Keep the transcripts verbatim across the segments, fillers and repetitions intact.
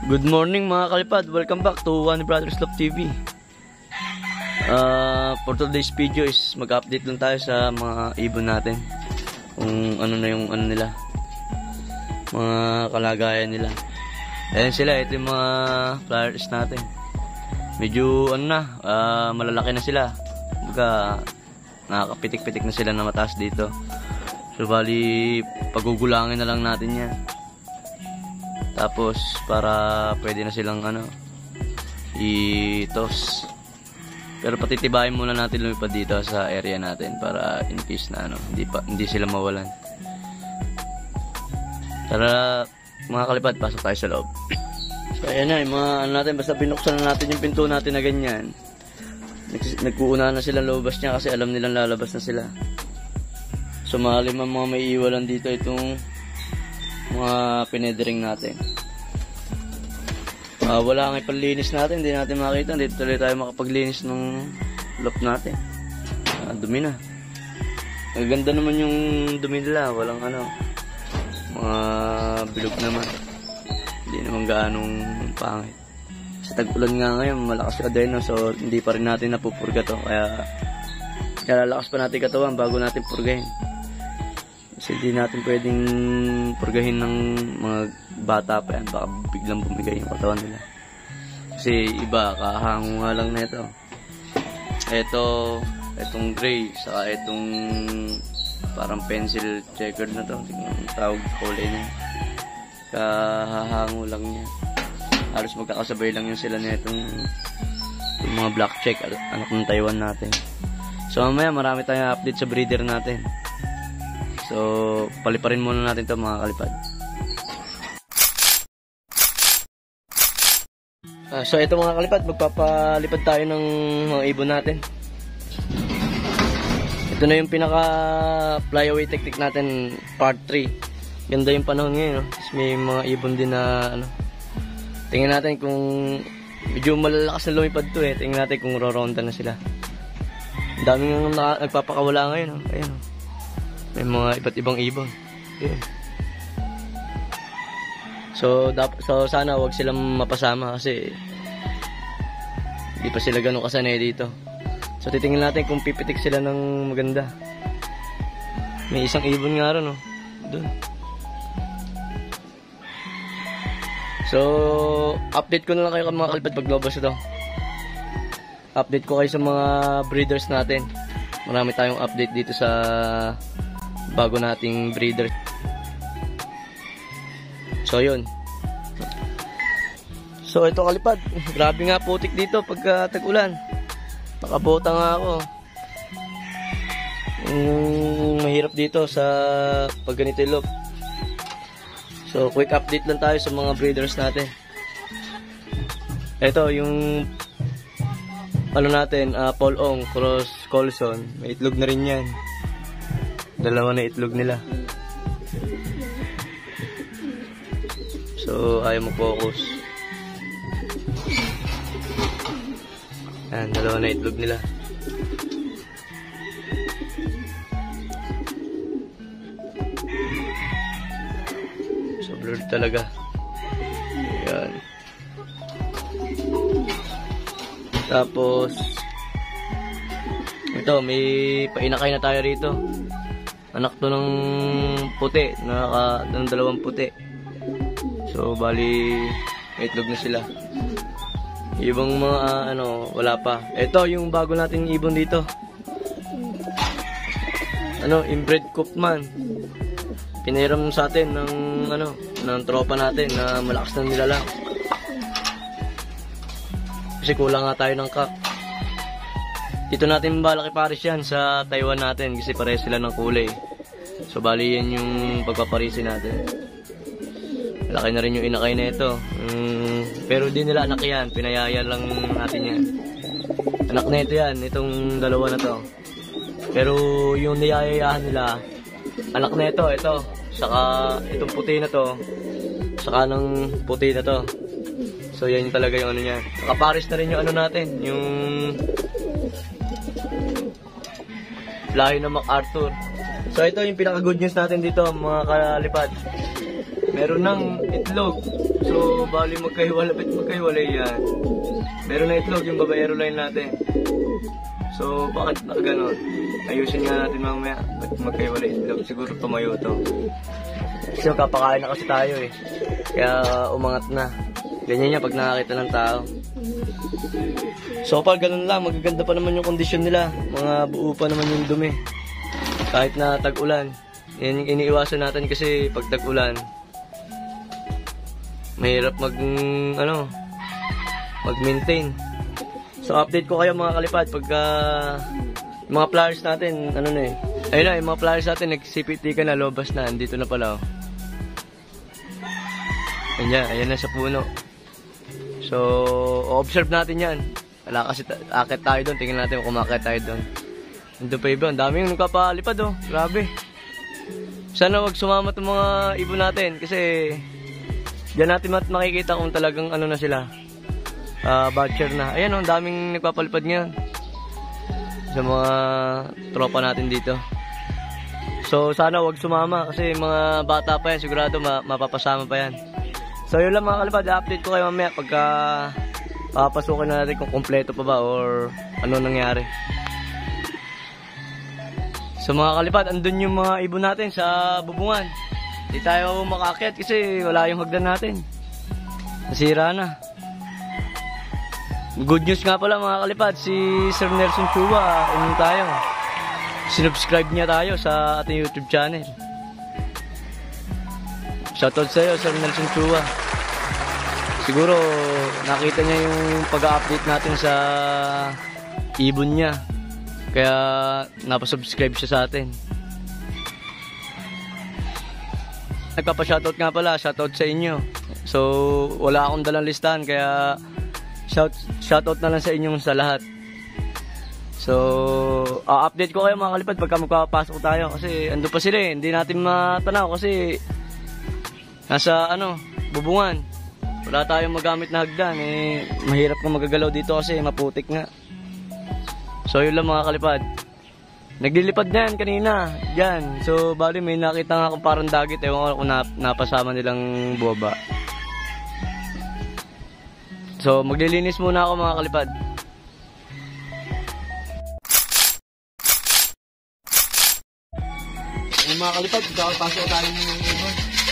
Good morning mga kalipad, welcome back to One Brothers Love T V. uh, For today's video is mag-update lang tayo sa mga ibon natin, kung ano na yung ano nila, mga kalagayan nila. Ayan sila, ito yung mga flyers natin. Medyo ano na, uh, malalaki na sila, baga nakakapitik-pitik na sila na mataas dito. So bali, pagugulangin na lang natin yan. Tapos para pwede na silang ano i-toss. Pero patitibayin muna natin lumipad dito sa area natin para in case na ano hindi pa hindi sila mawalan. Tara mga kalipad, pasok tayo sa loob. So ayan na, yung mga ano natin, basta binuksan na natin yung pinto natin na ganyan. Nagkuuna na sila lobas niya kasi alam nilang lalabas na sila. So maaaring mga may iwalan dito itong mga pinedering natin. Uh, wala nga ipanlinis natin, hindi natin makita. Dito tuloy tayo makapaglinis ng loop natin. Uh, dumi na. Maganda naman yung dumi nila, walang ano, mga bilog naman. Hindi naman gaanong pangit. Sa tag-ulan nga ngayon, malakas ka din, no? So hindi pa rin natin napupurga to. Kaya, kaya lalakas pa natin katawan bago natin purgahin. Kasi hindi natin pwedeng purgahin ng mga bata pa yan, baka biglang bumigay yung katawan nila. Kasi iba, kahango nga lang na ito. Ito, itong gray, saka itong parang pencil checkered na to. Tingnan ang tawag kulay niya. Kahango lang niya. Halos magkakasabay lang yun sila na itong, itong mga black check, anak ng Taiwan natin. So mamaya marami tayong update sa breeder natin. So, paliparin muna natin ito mga kalipad. Uh, so, ito mga kalipad, magpapalipad tayo ng mga ibon natin. Ito na yung pinaka flyaway technique natin, part three. Ganda yung panahon ngayon, no? Tapos may mga ibon din na, ano, tingnan natin kung medyo malalakas na lumipad to eh. Tingnan natin kung roronda na sila. Ang daming nagpapakawala ngayon, no? Ayan, no? May mga iba't ibang ibon. Yun. So, dap so sana wag silang mapasama kasi hindi pa sila ganun kasanay dito. So titingnan natin kung pipitik sila ng maganda. May isang ibon nga ron, no? Doon. So, update ko na lang kayo mga kalipad pag lobos ito. Update ko kayo sa mga breeders natin. Marami tayong update dito sa bago nating breeder. So yun. So ito kalipad, grabe nga putik dito pagka tag-ulan. Nakabota nga ako. Mm, mahirap dito sa pag ganito yung loop. So quick update lang tayo sa mga breeders natin. Ito yung ano natin, uh, Paul Ong cross Colson. May itlog na rin yan. Dalawa na itlog nila. So ayaw mag-focus. Ayan, dalawa na itlog nila. So blurred talaga. Ayan. Tapos ito, may painakay na tayo rito. Anak to ng puti, naka, ng dalawang puti. So bali may itlog na sila. Ibang mga uh, ano, wala pa. Ito yung bago nating ibon dito. Ano, inbred Koopman. Pinahiram sa atin ng ano, ng tropa natin na malakas na nilalang. Kasi kulang nga tayo ng cock. Dito natin balaki pares yan sa Taiwan natin kasi pares sila ng kulay. So bali yan yung pagpaparisin natin. Malaki na rin yung inakay na ito. Um, pero di nila anak yan. Pinayaya lang natin yan. Anak na ito yan. Itong dalawa na to. Pero yung niyayayahan nila, anak na ito. Ito. Saka itong puti na to. Saka ng puti na to. So yan yung talaga yung ano niya. Nakapares na rin yung ano natin. Yung lahi ng MacArthur. So ito yung pinaka good news natin dito mga kalipad. meron ng itlog. So, bali magkahiwalapit magkahiwalay yan. Meron na itlog yung babaero line natin. So, bakit na gano'n? Ayusin nga natin mamaya. Ba't magkahiwalay itlog? Siguro tumayo to. Kasi kapakain na kasi tayo eh. Kaya umangat na. Ganyan niya pag nakakita ng tao. So, pag ganun lang, magaganda pa naman yung kondisyon nila. Mga buo pa naman yung dumi. Kahit na tag-ulan. Yan yung iniiwasan natin kasi pag tag-ulan, mahirap mag, ano, mag-maintain. So, update ko kayo mga kalipad pagka mga flowers natin, ano na eh. Ayun na, yung mga flowers natin, nag-C P T ka na, lobas na, andito na pala oh. Ayan, ayan na sa puno. So, observe natin yan. Wala kasi, akit tayo doon, tingnan natin kung kumakit tayo doon. Ando pa iba, ang dami yung nagpapalipad oh, grabe. Sana wag sumama itong mga ibon natin kasi diyan natin makikita kung talagang ano na sila, uh, batcher na. Ayan oh, ang daming nagpapalipad ngayon sa mga tropa natin dito. So sana wag sumama kasi mga bata pa yan, sigurado ma mapapasama pa yan. So yun lang mga kalipad, update ko kayo mamaya pagka papasukin na natin kung kompleto pa ba or ano nangyari. So mga kalipad, andun yung mga ibon natin sa bubungan. Hindi tayo makaakyat kasi wala yung hagdan natin. Nasira na. Good news nga pala mga kalipad, si Sir Nelson Chua, ano tayo, sinubscribe niya tayo sa ating YouTube channel. Shoutout sa'yo Sir Nelson Chua. Siguro nakita niya yung pag-update natin sa ibon niya. Kaya napasubscribe siya sa atin. Nagpapa-shoutout nga pala, shoutout sa inyo. So wala akong dalang listahan kaya shout, shoutout na lang sa inyong sa lahat. So uh, update ko kayo mga kalipad pagka magpapasok tayo. Kasi ando pa sila eh, hindi natin matanaw kasi nasa ano, bubungan. Wala tayong magamit na hagdan eh, mahirap kung magagalaw dito kasi maputik nga. So yun lang mga kalipad. Naglilipad na yan kanina. Yan. So bali may nakita nga akong parang dagit. Ewan ko kung nap napasama nilang boba. So maglilinis muna ako mga kalipad. Yung mga kalipad, pasok tayo ng ibon.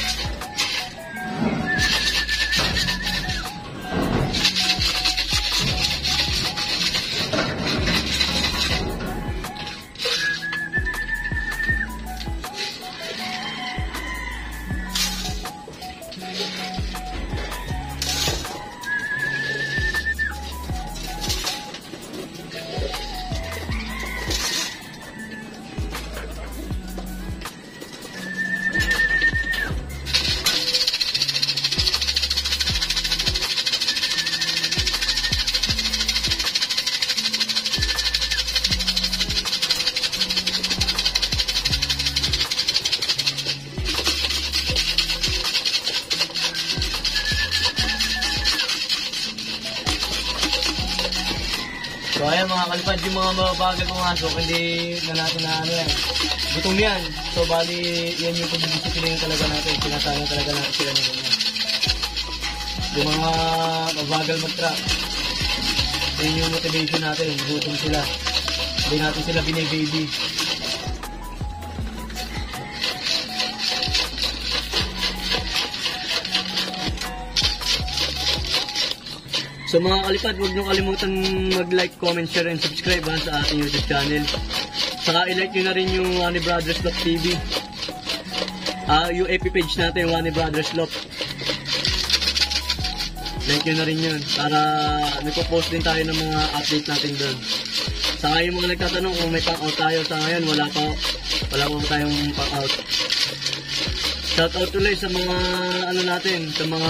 So ayan mga kalipad, yung mga mababagal pumasok, hindi na natin na ano yan. Gutom yan. So bali, yan yung pag-discipline talaga natin. Sinasayang talaga natin sila na ganyan. Yung mga mabagal mag-trap, yun yung motivation natin. Gutom sila. Hindi natin sila binibaby. So mga kalipad, huwag nyo kalimutan mag-like, comment, share, and subscribe ha, sa ating YouTube channel. Saka i-like nyo na rin yung Wani Brothers Lop T V. Uh, yung F B page natin, Wani Brothers Lop. Like nyo na rin yun. Para nagpo-post din tayo ng mga update natin doon. Saka yung mga nagtatanong kung may pang-out tayo. Sa ngayon, wala pa, wala pa tayong pang-out. Shoutout tuloy sa mga ano natin, sa mga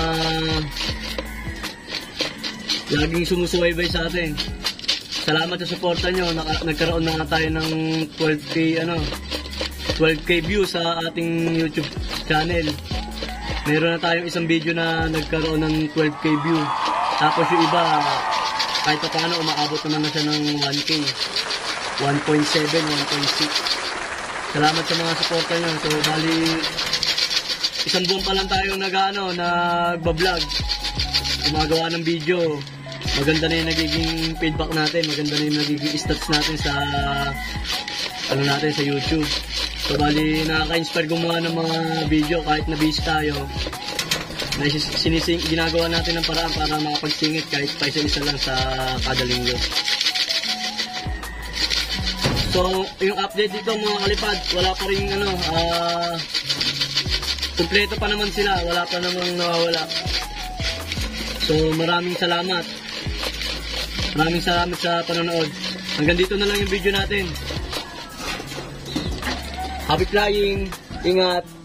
laging sumusubaybay sa atin. Salamat sa suporta nyo. Naka, nagkaroon na nga tayo ng twelve K ano, twelve K views sa ating YouTube channel. Meron na tayong isang video na nagkaroon ng twelve K view. Tapos yung iba, kahit pa paano, umaabot naman na siya ng one K. one point seven, one point six. Salamat sa mga suporta nyo. So, bali, isang buwan pa lang tayo nag, ano, nagbablog, gumagawa ng video. Maganda na yung nagiging feedback natin, maganda na yung nagiging stats natin sa ano natin sa YouTube. So bali nakaka-inspire gumawa ng mga video kahit na busy tayo. Na sinising, ginagawa natin ng paraan para makapagsingit kahit pa isa-isa lang sa kada linggo. So yung update dito mga kalipad, wala pa rin ano, ah uh, kumpleto pa naman sila, wala pa namang nawawala. So maraming salamat. Maraming salamat sa panonood. Hanggang dito na lang yung video natin. Happy flying! Ingat!